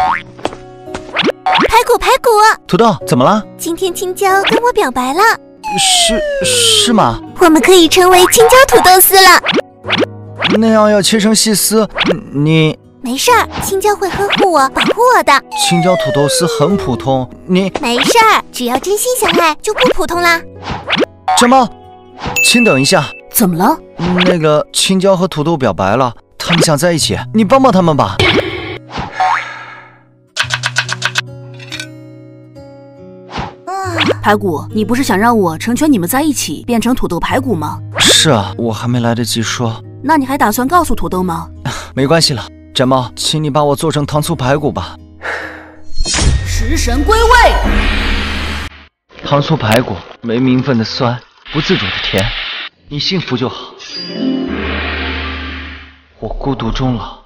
排骨， 土豆，怎么了？ 今天青椒跟我表白了， 是吗？ 我们可以成为青椒土豆丝了。 那样要切成细丝，你没事儿，青椒会呵护我，保护我的。 青椒土豆丝很普通，你没事儿，只要真心相爱就不普通啦。 什么？请等一下， 怎么了？ 那个青椒和土豆表白了，他们想在一起，你帮帮他们吧。 排骨，你不是想让我成全你们在一起，变成土豆排骨吗？ 是啊，我还没来得及说。 那你还打算告诉土豆吗？ 没关系了，展猫，请你把我做成糖醋排骨吧。 食神归位。 糖醋排骨没名分的酸，不自主的甜，你幸福就好。我孤独终老。